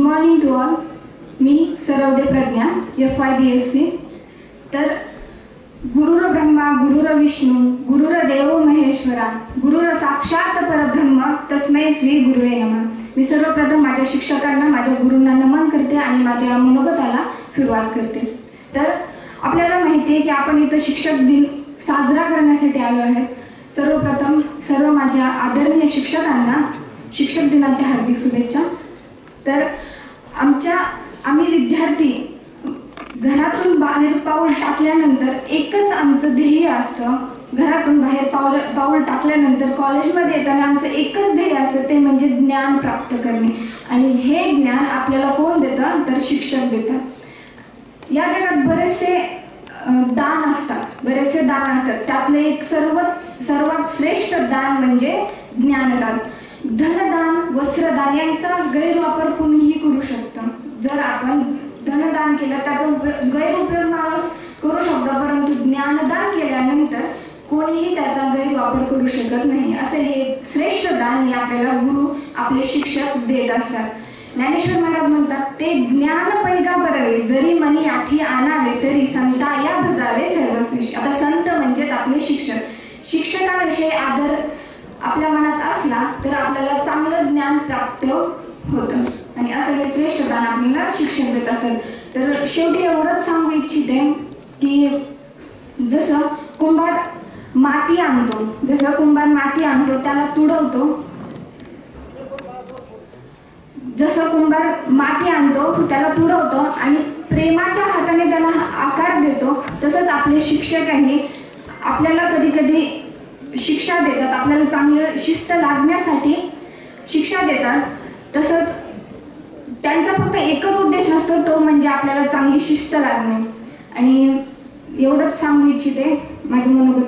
Morning to all. मी Sarwade Pragya FYBSc. तर गुरुर ब्रह्मा गुरुर विष्णू गुरुर देवो महेश्वरा गुरुर साक्षात परब्रह्म तस्मै श्री गुरुवे नमः. मी सर्वप्रथम माझ्या शिक्षकांना माझ्या गुरूंना नमन करते आणि माझ्या मनोगताला सुरुवात करते. तर आपल्याला माहिती आहे की आपण इथं शिक्षक दिन साजरा करण्यासाठी आलो आहे. सर्वप्रथम सर्व माझ्या आदरणीय शिक्षकांना शिक्षक दिनाच्या हार्दिक शुभेच्छा. तर आम्ही विद्यार्थी घरातून बाहेर पाऊल टाकल्यानंतर एकच आमचं ध्येय असतं. घरातून बाहेर पाऊल टाकल्यानंतर कॉलेजमध्ये येताना आमचं एकच ध्येय असतं, ते म्हणजे ज्ञान प्राप्त करणे. आणि हे ज्ञान आपल्याला कोण देतं तर शिक्षक देतात. या जगात बरेचसे दान असतात. त्यातलं एक सर्वात श्रेष्ठ दान म्हणजे ज्ञानदान. धनदान वस्त्रदान यांचा गैरवापर कुणीही करू शकतं. जर आपण धनदान केलं त्याचा गैरउपयोग माणूस करू शकतो, परंतु ज्ञानदान केल्यानंतर कोणीही त्याचा गैरवापर करू शकत नाही. असे हे श्रेष्ठ दान हे आपल्याला गुरु आपले शिक्षक देत असतात. ज्ञानेश्वर महाराज म्हणतात, ते ज्ञान पैगा बरावे जरी मनी आठी आणावे तरी संता या भजावे सर्वश्रेष्ठ. आता संत म्हणजे आपले शिक्षक. शिक्षकांविषयी आदर आपल्या मनात असला तर आपल्याला चांगलं ज्ञान प्राप्त होतं. आणि असं हे श्रेष्ठ दान आपल्याला शिक्षक देत असतात. तर शेवटी एवढंच सांगू इच्छिते की जसं कुंभार माती आणतो त्याला तुडवतो. आणि प्रेमाच्या हाताने त्याला आकार देतो. तसंच आपले शिक्षक आहे आपल्याला कधी कधी शिक्षा देतात, आपल्याला चांगलं शिस्त लागण्यासाठी शिक्षा देतात. तसंच त्यांचा फक्त एकच उद्देश असतो, तो म्हणजे आपल्याला चांगली शिस्त लागणे. आणि एवढंच सांगू इच्छिते. माझे मनोगत